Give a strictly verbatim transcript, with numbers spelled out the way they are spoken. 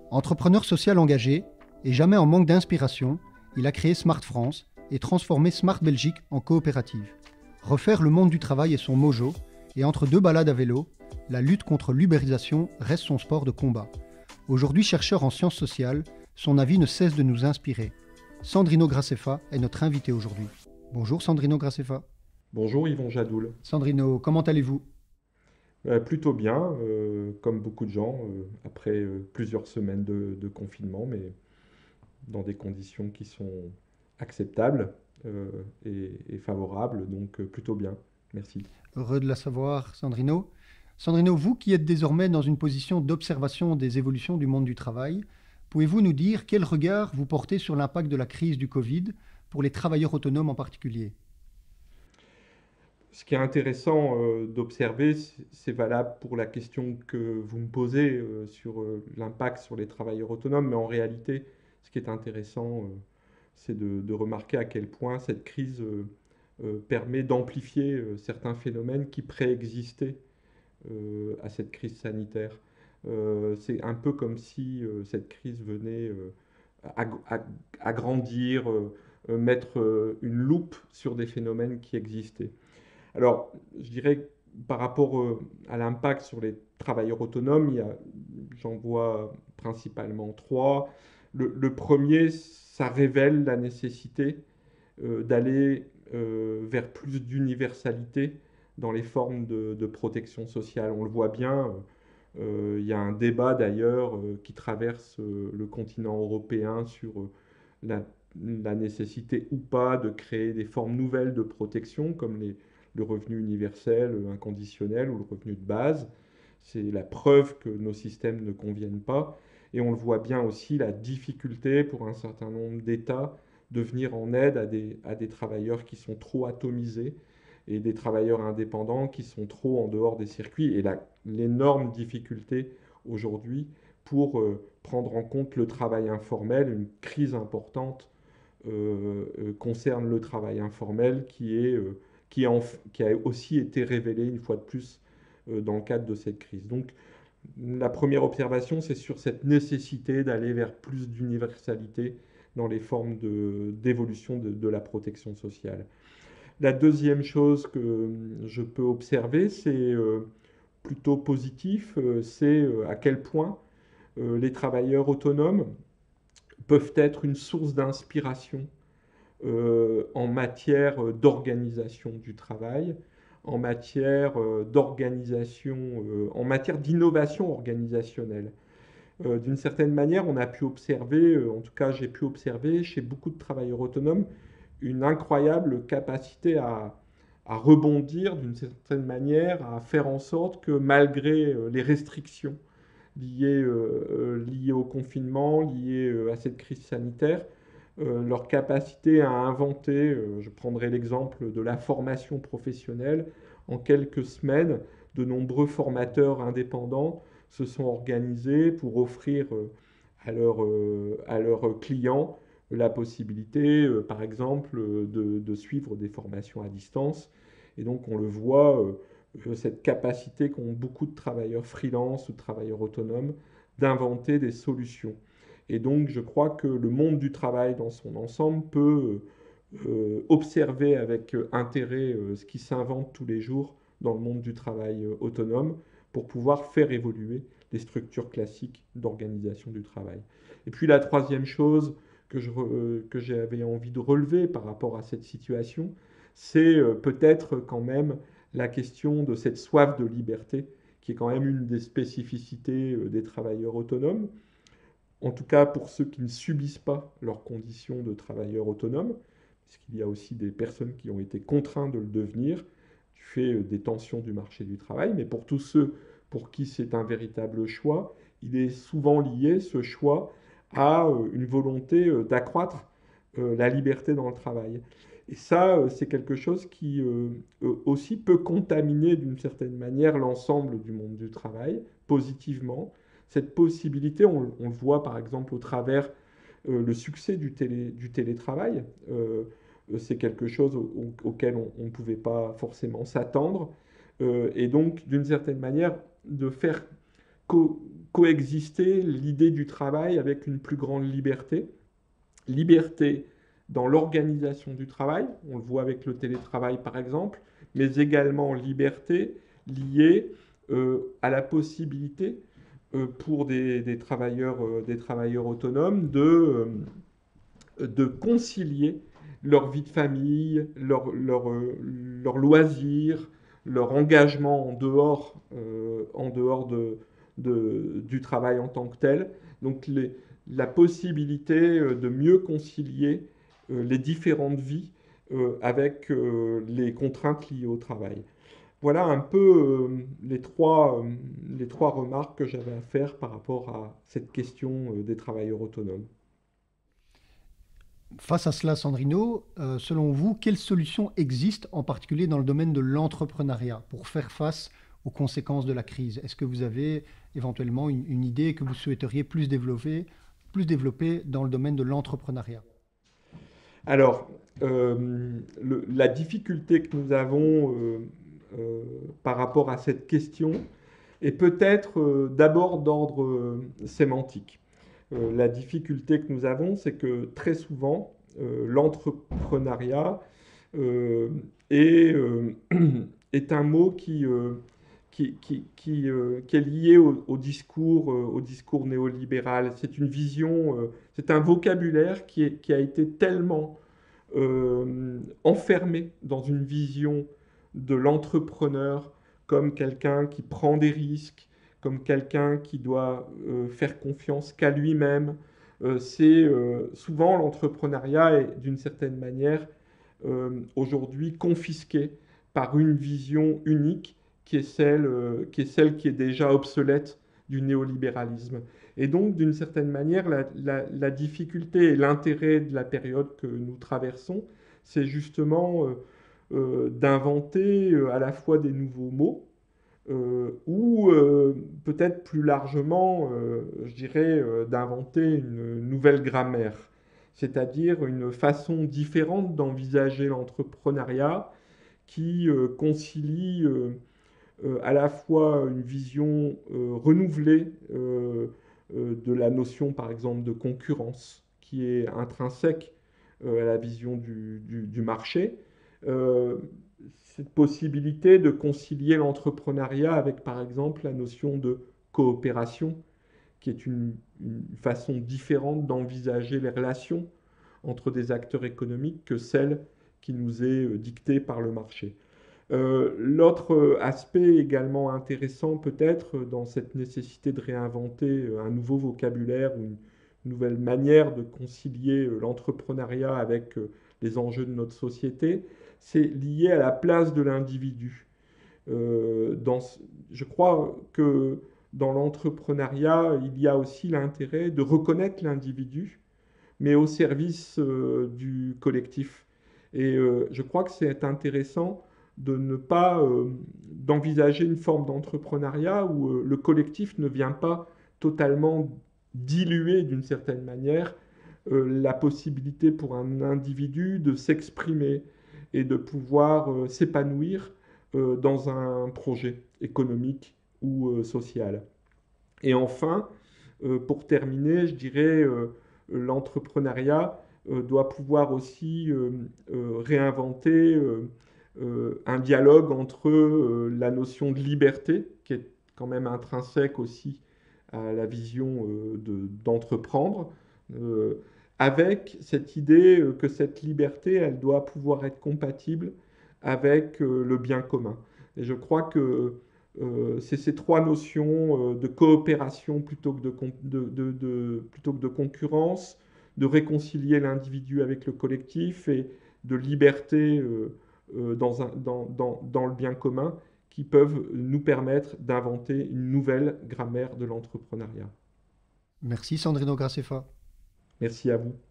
Entrepreneur social engagé et jamais en manque d'inspiration, il a créé Smart France et transformé Smart Belgique en coopérative. Refaire le monde du travail est son mojo, et entre deux balades à vélo, la lutte contre l'ubérisation reste son sport de combat. Aujourd'hui chercheur en sciences sociales, son avis ne cesse de nous inspirer. Sandrino Graceffa est notre invité aujourd'hui. Bonjour Sandrino Graceffa. Bonjour Yvon Jadoul. Sandrino, comment allez-vous ? Euh, plutôt bien, euh, comme beaucoup de gens, euh, après euh, plusieurs semaines de, de confinement, mais dans des conditions qui sont acceptables euh, et, et favorables, donc euh, plutôt bien. Merci. Heureux de la savoir, Sandrino. Sandrino, vous qui êtes désormais dans une position d'observation des évolutions du monde du travail, pouvez-vous nous dire quel regard vous portez sur l'impact de la crise du Covid pour les travailleurs autonomes en particulier ? Ce qui est intéressant euh, d'observer, c'est c'est valable pour la question que vous me posez euh, sur euh, l'impact sur les travailleurs autonomes, mais en réalité, ce qui est intéressant, euh, c'est de, de remarquer à quel point cette crise euh, euh, permet d'amplifier euh, certains phénomènes qui préexistaient euh, à cette crise sanitaire. Euh, c'est un peu comme si euh, cette crise venait euh, ag- ag- agrandir, euh, euh, mettre euh, une loupe sur des phénomènes qui existaient. Alors, je dirais que par rapport euh, à l'impact sur les travailleurs autonomes, il y a, j'en vois principalement trois. Le, le premier, ça révèle la nécessité euh, d'aller euh, vers plus d'universalité dans les formes de, de protection sociale. On le voit bien, euh, il y a un débat d'ailleurs euh, qui traverse euh, le continent européen sur euh, la, la nécessité ou pas de créer des formes nouvelles de protection comme les, le revenu universel euh, inconditionnel ou le revenu de base. C'est la preuve que nos systèmes ne conviennent pas. Et on le voit bien aussi, la difficulté pour un certain nombre d'États de venir en aide à des, à des travailleurs qui sont trop atomisés et des travailleurs indépendants qui sont trop en dehors des circuits. Et la, l'énorme difficulté aujourd'hui pour euh, prendre en compte le travail informel, une crise importante euh, euh, concerne le travail informel qui, est, euh, qui, a, qui, a aussi été révélé une fois de plus euh, dans le cadre de cette crise. Donc la première observation, c'est sur cette nécessité d'aller vers plus d'universalité dans les formes de, d'évolution de, de la protection sociale. La deuxième chose que je peux observer, c'est euh, plutôt positif, euh, c'est euh, à quel point euh, les travailleurs autonomes peuvent être une source d'inspiration euh, en matière d'organisation du travail, en matière euh, d'organisation, euh, en matière d'innovation organisationnelle. Euh, d'une certaine manière, on a pu observer, euh, en tout cas j'ai pu observer chez beaucoup de travailleurs autonomes, une incroyable capacité à, à rebondir d'une certaine manière, à faire en sorte que malgré euh, les restrictions liées, euh, euh, liées au confinement, liées euh, à cette crise sanitaire, euh, leur capacité à inventer, euh, je prendrai l'exemple de la formation professionnelle, en quelques semaines, de nombreux formateurs indépendants se sont organisés pour offrir euh, à, leur, euh, à leurs clients la possibilité, euh, par exemple, de, de, suivre des formations à distance. Et donc on le voit, euh, cette capacité qu'ont beaucoup de travailleurs freelance ou de travailleurs autonomes d'inventer des solutions. Et donc, je crois que le monde du travail dans son ensemble peut euh, observer avec intérêt euh, ce qui s'invente tous les jours dans le monde du travail euh, autonome pour pouvoir faire évoluer les structures classiques d'organisation du travail. Et puis la troisième chose que, je, euh, que j'avais envie de relever par rapport à cette situation, c'est euh, peut-être quand même la question de cette soif de liberté qui est quand même une des spécificités euh, des travailleurs autonomes, en tout cas pour ceux qui ne subissent pas leurs conditions de travailleurs autonomes, puisqu'il y a aussi des personnes qui ont été contraintes de le devenir du fait des tensions du marché du travail, mais pour tous ceux pour qui c'est un véritable choix, il est souvent lié, ce choix, à une volonté d'accroître la liberté dans le travail. Et ça, c'est quelque chose qui aussi peut contaminer d'une certaine manière l'ensemble du monde du travail, positivement. Cette possibilité, on, on le voit par exemple au travers euh, le succès du, télé, du télétravail. Euh, c'est quelque chose au, au, auquel on ne pouvait pas forcément s'attendre. Euh, et donc, d'une certaine manière, de faire co coexister l'idée du travail avec une plus grande liberté. Liberté dans l'organisation du travail, on le voit avec le télétravail par exemple, mais également liberté liée euh, à la possibilité euh, pour des, des, travailleurs, euh, des travailleurs autonomes de, euh, de concilier leur vie de famille, leur, leur, euh, leur loisir, leur engagement en dehors, euh, en dehors de, de, du travail en tant que tel. Donc les, la possibilité de mieux concilier euh, les différentes vies euh, avec euh, les contraintes liées au travail. Voilà un peu euh, les, trois, euh, les trois remarques que j'avais à faire par rapport à cette question euh, des travailleurs autonomes. Face à cela, Sandrino, euh, selon vous, quelles solutions existent en particulier dans le domaine de l'entrepreneuriat pour faire face aux conséquences de la crise? Est-ce que vous avez éventuellement une, une idée que vous souhaiteriez plus développer, plus développer dans le domaine de l'entrepreneuriat? Alors, euh, le, la difficulté que nous avons euh, euh, par rapport à cette question est peut-être euh, d'abord d'ordre euh, sémantique. Euh, la difficulté que nous avons, c'est que très souvent, euh, l'entrepreneuriat euh, est, euh, est un mot qui, euh, qui, qui, qui, euh, qui est lié au, au discours, euh, au discours néolibéral. C'est une vision, euh, c'est un vocabulaire qui, est, qui a été tellement euh, enfermé dans une vision de l'entrepreneur comme quelqu'un qui prend des risques, comme quelqu'un qui doit euh, faire confiance qu'à lui-même. Euh, c'est euh, souvent l'entrepreneuriat est d'une certaine manière euh, aujourd'hui confisqué par une vision unique qui est celle, euh, qui est celle qui est déjà obsolète du néolibéralisme. Et donc, d'une certaine manière, la, la, la difficulté et l'intérêt de la période que nous traversons, c'est justement euh, euh, d'inventer euh, à la fois des nouveaux mots, euh, ou euh, peut-être plus largement, euh, je dirais, euh, d'inventer une nouvelle grammaire, c'est-à-dire une façon différente d'envisager l'entrepreneuriat qui euh, concilie euh, euh, à la fois une vision euh, renouvelée euh, euh, de la notion, par exemple, de concurrence, qui est intrinsèque euh, à la vision du, du, du marché, euh, cette possibilité de concilier l'entrepreneuriat avec, par exemple, la notion de coopération, qui est une, une façon différente d'envisager les relations entre des acteurs économiques que celle qui nous est euh, dictée par le marché. Euh, L'autre aspect également intéressant peut-être dans cette nécessité de réinventer un nouveau vocabulaire ou une nouvelle manière de concilier l'entrepreneuriat avec les enjeux de notre société, c'est lié à la place de l'individu. Euh, dans, je crois que dans l'entrepreneuriat, il y a aussi l'intérêt de reconnaître l'individu, mais au service euh, du collectif. Et euh, je crois que c'est intéressant de ne pas euh, d'envisager une forme d'entrepreneuriat où euh, le collectif ne vient pas totalement diluer d'une certaine manière euh, la possibilité pour un individu de s'exprimer et de pouvoir euh, s'épanouir euh, dans un projet économique ou euh, social. Et enfin, euh, pour terminer, je dirais euh, l'entrepreneuriat euh, doit pouvoir aussi euh, euh, réinventer euh, euh, un dialogue entre euh, la notion de liberté, qui est quand même intrinsèque aussi à la vision euh, de, d'entreprendre, euh, avec cette idée euh, que cette liberté, elle doit pouvoir être compatible avec euh, le bien commun. Et je crois que euh, c'est ces trois notions euh, de coopération plutôt que de, de, de, de, plutôt que de concurrence, de réconcilier l'individu avec le collectif et de liberté euh, euh, dans, un, dans, dans, dans le bien commun qui peuvent nous permettre d'inventer une nouvelle grammaire de l'entrepreneuriat. Merci Sandrino Graceffa. Merci à vous.